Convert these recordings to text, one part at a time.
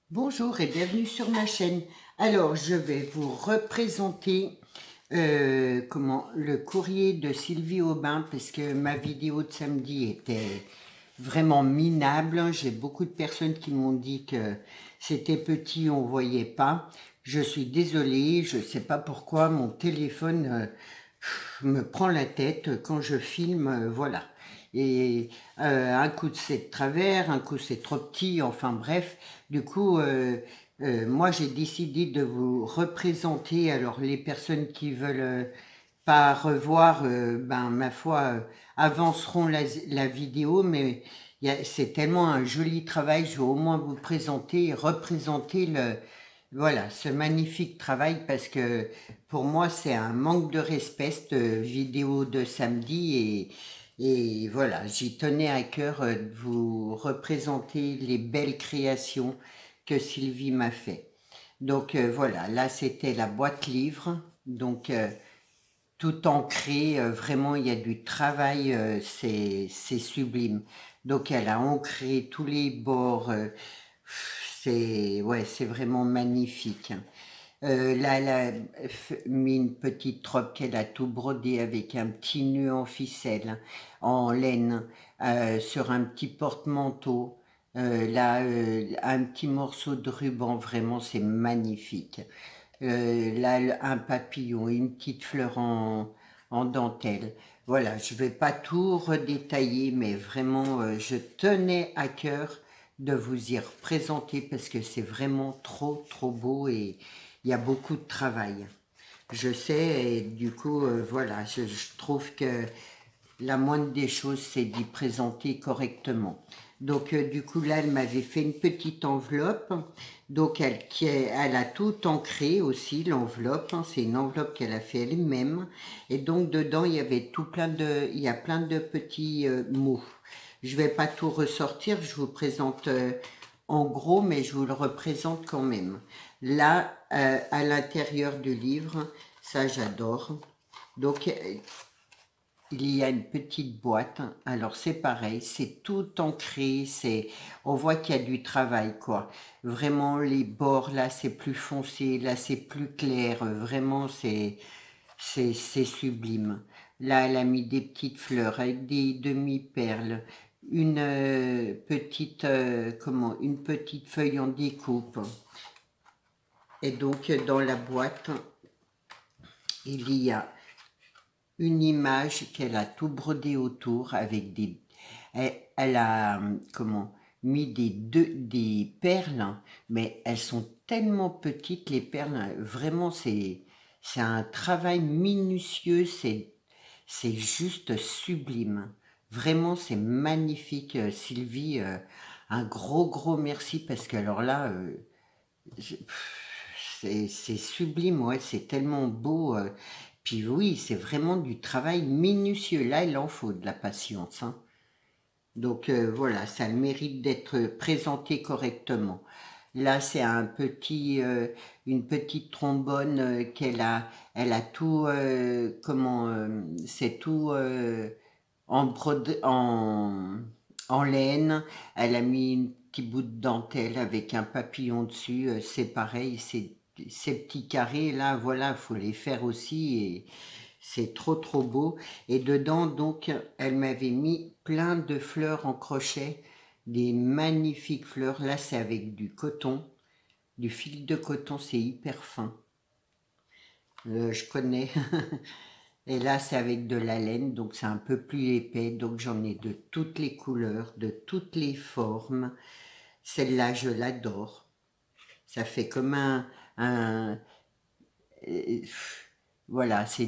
Bonjour et bienvenue sur ma chaîne. Alors, je vais vous représenter le courrier de Sylvie Aubin parce que ma vidéo de samedi était vraiment minable. J'ai beaucoup de personnes qui m'ont dit que c'était petit, on voyait pas. Je suis désolée, je sais pas pourquoi mon téléphone me prend la tête quand je filme, voilà. Et un coup c'est de travers, un coup c'est trop petit, enfin bref. Du coup, moi j'ai décidé de vous représenter, alors les personnes qui veulent pas revoir, ben ma foi, avanceront la vidéo, mais c'est tellement un joli travail, je vais au moins vous présenter, représenter voilà, ce magnifique travail parce que pour moi c'est un manque de respect cette vidéo de samedi et voilà, j'y tenais à cœur de vous représenter les belles créations que Sylvie m'a fait. Donc voilà, là c'était la boîte livre, donc tout ancré, vraiment il y a du travail, c'est sublime. Donc elle a ancré tous les bords, c'est ouais, c'est vraiment magnifique. Là, elle a mis une petite robe qu'elle a tout brodée avec un petit nœud en ficelle, en laine, sur un petit porte-manteau. Là, un petit morceau de ruban, vraiment, c'est magnifique. Là, un papillon, une petite fleur en dentelle. Voilà, je vais pas tout redétailler, mais vraiment, je tenais à cœur de vous y représenter parce que c'est vraiment trop, trop beau et il y a beaucoup de travail. Je sais, et du coup, voilà, je trouve que la moindre des choses, c'est d'y présenter correctement. Donc, du coup, là, elle m'avait fait une petite enveloppe. Donc, elle a tout ancré aussi, l'enveloppe. C'est une enveloppe qu'elle a fait elle-même. Et donc, dedans, il y avait il y a plein de petits mots. Je vais pas tout ressortir, je vous présente en gros, mais je vous le représente quand même. Là, à l'intérieur du livre, ça j'adore. Donc, il y a une petite boîte. Alors c'est pareil, c'est tout ancré, on voit qu'il y a du travail quoi. Vraiment les bords là c'est plus foncé, là c'est plus clair. Vraiment c'est sublime. Là elle a mis des petites fleurs avec des demi-perles, une petite une petite feuille en découpe. Et donc dans la boîte il y a une image qu'elle a tout brodé autour avec des... Elle a, mis des perles, hein, mais elles sont tellement petites, les perles, hein, vraiment, c'est un travail minutieux, c'est juste sublime. Vraiment, c'est magnifique, Sylvie. Un gros, gros merci parce que alors là, c'est sublime, ouais, c'est tellement beau. Puis oui, c'est vraiment du travail minutieux. Là, il en faut de la patience, hein. Donc voilà, ça a le mérite d'être présenté correctement. Là, c'est une petite trombone elle a tout, c'est tout en laine. Elle a mis un petit bout de dentelle avec un papillon dessus. C'est pareil, ces petits carrés là, voilà, faut les faire aussi et c'est trop trop beau. Et dedans, donc, elle m'avait mis plein de fleurs en crochet, des magnifiques fleurs. Là, c'est avec du coton, du fil de coton, c'est hyper fin. Je connais. Et là, c'est avec de la laine, donc c'est un peu plus épais. Donc j'en ai de toutes les couleurs, de toutes les formes. Celle-là, je l'adore. Ça fait comme euh, voilà, c'est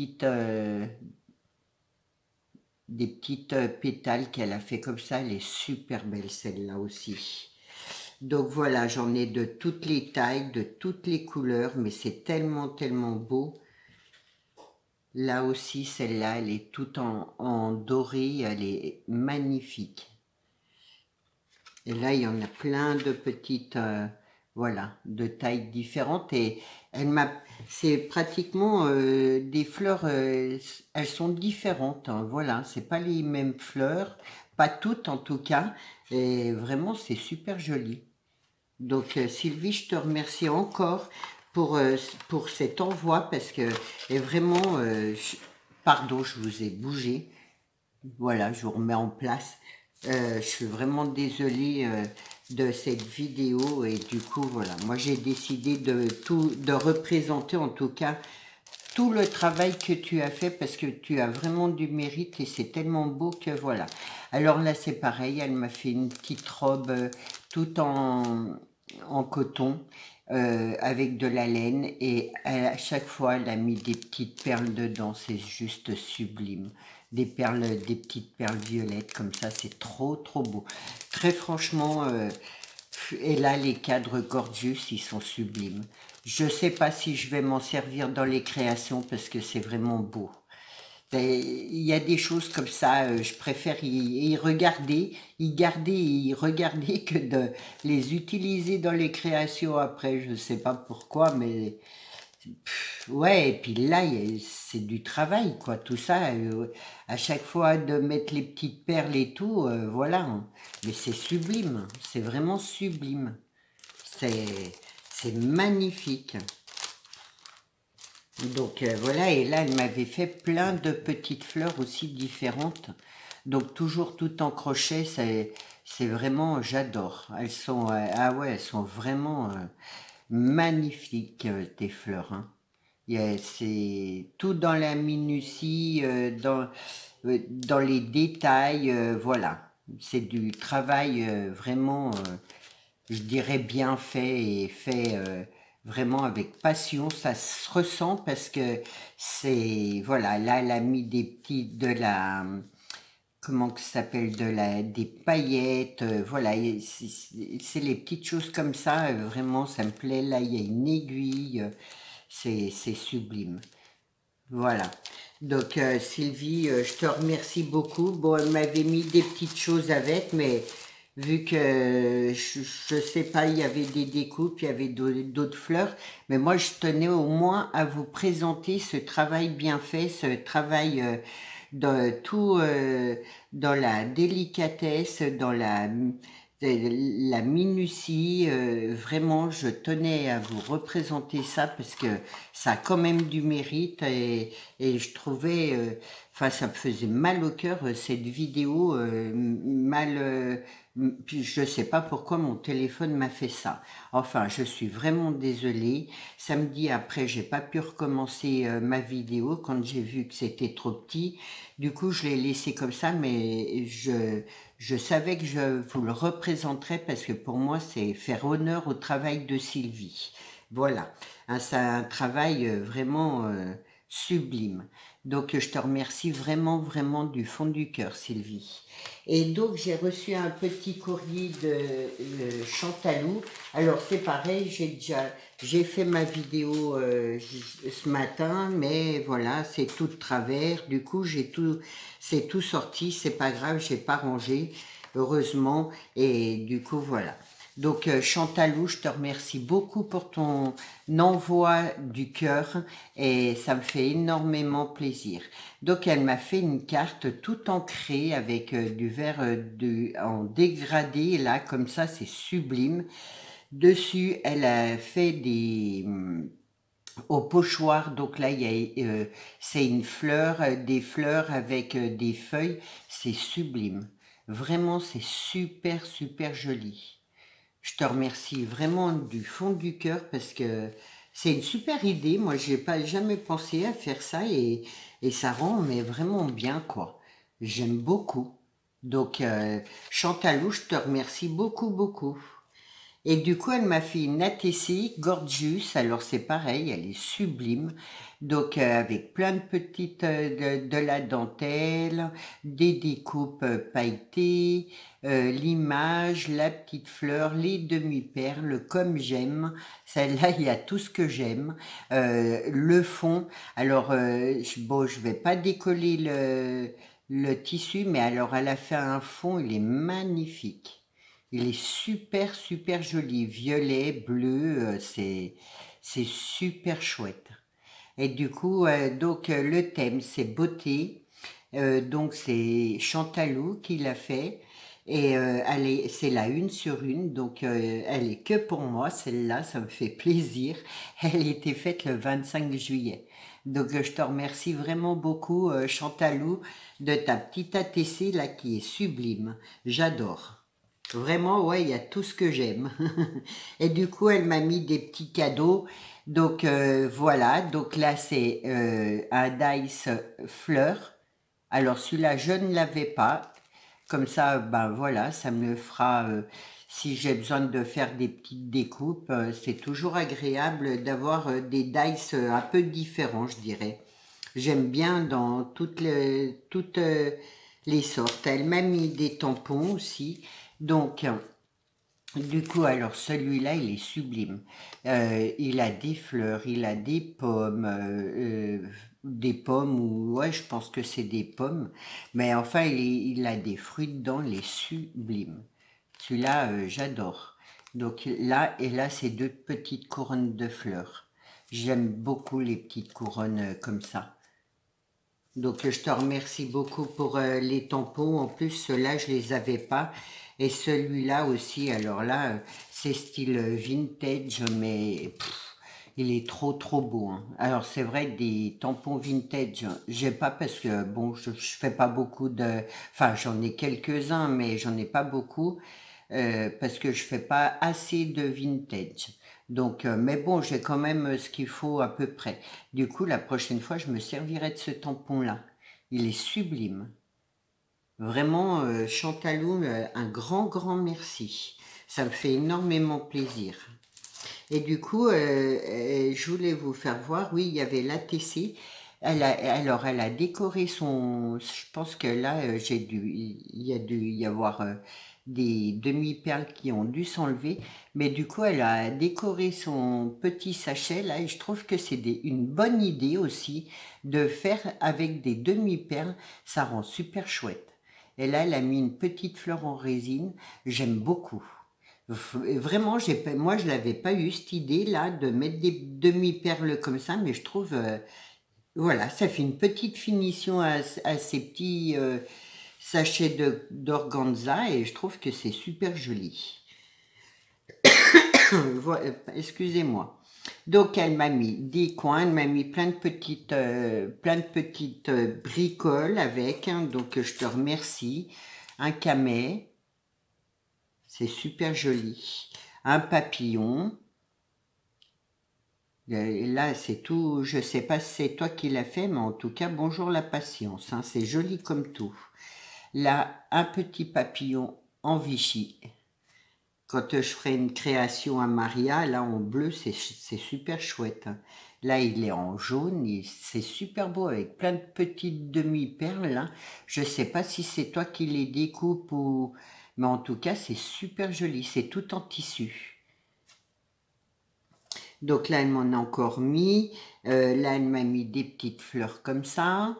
des petites pétales qu'elle a fait comme ça. Elle est super belle celle-là aussi. Donc voilà, j'en ai de toutes les tailles, de toutes les couleurs, mais c'est tellement, tellement beau. Là aussi, celle-là, elle est toute en doré, elle est magnifique. Et là, il y en a plein de petites, voilà, de tailles différentes. Et c'est pratiquement des fleurs, elles sont différentes, hein, voilà, c'est pas les mêmes fleurs, pas toutes en tout cas. Et vraiment, c'est super joli. Donc Sylvie, je te remercie encore pour cet envoi parce que est vraiment, pardon, je vous ai bougé. Voilà, je vous remets en place. Je suis vraiment désolée de cette vidéo et du coup, voilà, moi j'ai décidé de représenter en tout cas tout le travail que tu as fait parce que tu as vraiment du mérite et c'est tellement beau que voilà. Alors là, c'est pareil, elle m'a fait une petite robe tout en coton avec de la laine et à chaque fois, elle a mis des petites perles dedans, c'est juste sublime. Des perles, des petites perles violettes comme ça, c'est trop, trop beau. Très franchement, et là, les cadres Gorgius, ils sont sublimes. Je ne sais pas si je vais m'en servir dans les créations parce que c'est vraiment beau. Il y a des choses comme ça, je préfère y regarder, y garder et y regarder que de les utiliser dans les créations après. Je ne sais pas pourquoi, mais ouais, et puis là, c'est du travail, quoi, tout ça. À chaque fois de mettre les petites perles et tout, voilà. Mais c'est sublime, c'est vraiment sublime. C'est c'est magnifique. Donc voilà, et là, elle m'avait fait plein de petites fleurs aussi différentes. Donc toujours tout en crochet, c'est vraiment, j'adore. Elles sont, ah ouais, elles sont vraiment magnifiques, tes fleurs, hein. C'est tout dans la minutie, dans les détails, voilà. C'est du travail vraiment, je dirais bien fait et fait vraiment avec passion. Ça se ressent parce que c'est, voilà, là elle a mis des petits, de la, comment que ça s'appelle, des paillettes, voilà, c'est les petites choses comme ça, vraiment ça me plaît. Là il y a une aiguille, c'est sublime. Voilà. Donc Sylvie, je te remercie beaucoup. Bon, elle m'avait mis des petites choses avec, mais vu que je sais pas, il y avait des découpes, il y avait d'autres fleurs, mais moi je tenais au moins à vous présenter ce travail bien fait, ce travail dans tout, dans la délicatesse, dans la minutie, vraiment, je tenais à vous représenter ça parce que ça a quand même du mérite et je trouvais, enfin, ça me faisait mal au cœur cette vidéo, mal, puis je sais pas pourquoi mon téléphone m'a fait ça. Enfin, je suis vraiment désolée. Samedi après, j'ai pas pu recommencer ma vidéo quand j'ai vu que c'était trop petit. Du coup, je l'ai laissé comme ça, mais je savais que je vous le représenterais parce que pour moi, c'est faire honneur au travail de Sylvie. Voilà, hein, c'est un travail vraiment sublime. Donc, je te remercie vraiment, vraiment du fond du cœur, Sylvie. Et donc, j'ai reçu un petit courrier de Chantalou. Alors, c'est pareil, j'ai fait ma vidéo ce matin, mais voilà, c'est tout de travers. Du coup, c'est tout sorti, c'est pas grave, j'ai pas rangé, heureusement. Et du coup, voilà. Donc Chantalou, je te remercie beaucoup pour ton envoi du cœur et ça me fait énormément plaisir. Donc elle m'a fait une carte tout ancrée avec du verre en dégradé, là comme ça c'est sublime. Dessus elle a fait des au pochoir, donc là il y a c'est une fleur, des fleurs avec des feuilles, c'est sublime. Vraiment c'est super super joli. Je te remercie vraiment du fond du cœur parce que c'est une super idée. Moi, j'ai pas jamais pensé à faire ça et ça rend mais vraiment bien quoi. J'aime beaucoup. Donc Chantalou, je te remercie beaucoup beaucoup. Et du coup, elle m'a fait une ATC Gorgeous. Alors c'est pareil, elle est sublime. Donc avec plein de petites de la dentelle, des découpes pailletées, l'image, la petite fleur, les demi-perles comme j'aime. Celle-là, il y a tout ce que j'aime. Le fond. Alors bon, je vais pas décoller le tissu, mais alors elle a fait un fond, il est magnifique. Il est super, super joli. Violet, bleu, c'est super chouette. Et du coup, donc le thème, c'est beauté. Donc c'est Chantalou qui l'a fait. Et c'est la 1 sur 1, donc elle est que pour moi, celle-là, ça me fait plaisir. Elle était faite le 25 juillet. Donc je te remercie vraiment beaucoup, Chantalou, de ta petite ATC là qui est sublime. J'adore. Vraiment, ouais, il y a tout ce que j'aime. Et du coup, elle m'a mis des petits cadeaux. Donc voilà, donc là c'est un Dice fleur. Alors celui-là, je ne l'avais pas. Comme ça, ben voilà, ça me fera, si j'ai besoin de faire des petites découpes, c'est toujours agréable d'avoir des dice un peu différents, je dirais. J'aime bien dans toutes les sortes. Elle m'a mis des tampons aussi. Donc, du coup, alors celui-là, il est sublime. Il a des fleurs, il a des pommes, ou ouais, je pense que c'est des pommes. Mais enfin, il a des fruits dedans, il est sublime. Celui-là, j'adore. Donc là, et là, c'est 2 petites couronnes de fleurs. J'aime beaucoup les petites couronnes comme ça. Donc je te remercie beaucoup pour les tampons. En plus, ceux-là, je les avais pas. Et celui-là aussi, alors là, c'est style vintage, mais il est trop beau, hein. Alors c'est vrai, des tampons vintage, j'ai pas parce que, bon, je fais pas beaucoup de... Enfin, j'en ai quelques-uns, mais j'en ai pas beaucoup. Parce que je fais pas assez de vintage. Donc, mais bon, j'ai quand même ce qu'il faut à peu près. Du coup, la prochaine fois, je me servirai de ce tampon-là. Il est sublime. Vraiment, Chantalou, un grand merci. Ça me fait énormément plaisir. Et du coup, je voulais vous faire voir, oui, il y avait l'ATC. Alors, elle a décoré son... Je pense que là, il y a dû y avoir des demi-perles qui ont dû s'enlever. Mais du coup, elle a décoré son petit sachet là. Et je trouve que c'est une bonne idée aussi de faire avec des demi-perles. Ça rend super chouette. Et là, elle a mis une petite fleur en résine. J'aime beaucoup. Vraiment, moi, je l'avais pas eu cette idée-là de mettre des demi-perles comme ça, mais je trouve, voilà, ça fait une petite finition à ces petits sachets d'organza et je trouve que c'est super joli. Excusez-moi. Donc, elle m'a mis des coins, elle m'a mis plein de petites bricoles avec, hein, donc je te remercie. Un camé, c'est super joli. Un papillon. Là, c'est tout. Je sais pas si c'est toi qui l'as fait, mais en tout cas, bonjour la patience, hein, c'est joli comme tout. Là, un petit papillon en Vichy. Quand je ferai une création à Maria, là en bleu, c'est super chouette, hein. Là, il est en jaune, c'est super beau avec plein de petites demi-perles, là. Je sais pas si c'est toi qui les découpes ou... Mais en tout cas, c'est super joli. C'est tout en tissu. Donc là, elle m'en a encore mis. Là, elle m'a mis des petites fleurs comme ça.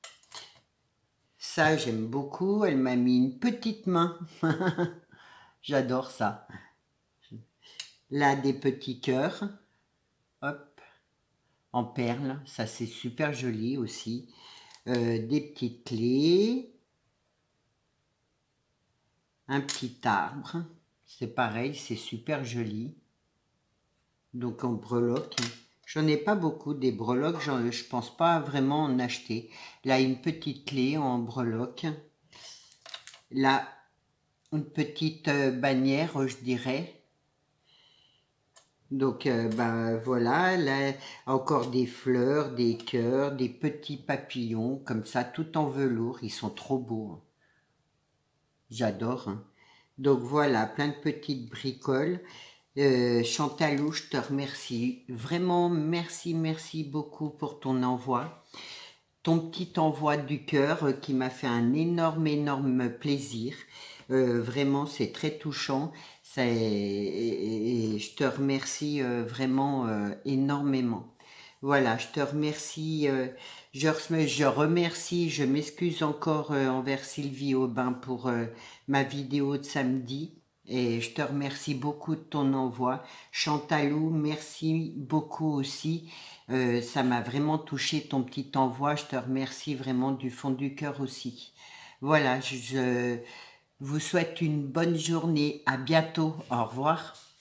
Ça, j'aime beaucoup. Elle m'a mis une petite main. J'adore ça. Là, des petits cœurs. Hop, en perles. Ça, c'est super joli aussi. Des petites clés. Un petit arbre. C'est pareil, c'est super joli. Donc en breloque. J'en ai pas beaucoup des breloques, je pense pas vraiment en acheter. Là, une petite clé en breloque. Là, une petite bannière, je dirais. Donc, ben voilà, là, encore des fleurs, des cœurs, des petits papillons, comme ça, tout en velours. Ils sont trop beaux, hein. J'adore, hein. Donc voilà, plein de petites bricoles. Chantalou, je te remercie. Vraiment, merci beaucoup pour ton envoi. Ton petit envoi du cœur qui m'a fait un énorme plaisir. Vraiment, c'est très touchant. Et je te remercie vraiment énormément. Voilà, je te remercie. Je remercie, je m'excuse encore envers Sylvie Aubin pour ma vidéo de samedi. Et je te remercie beaucoup de ton envoi. Chantalou, merci beaucoup aussi. Ça m'a vraiment touché ton petit envoi. Je te remercie vraiment du fond du cœur aussi. Voilà, vous souhaite une bonne journée. À bientôt. Au revoir.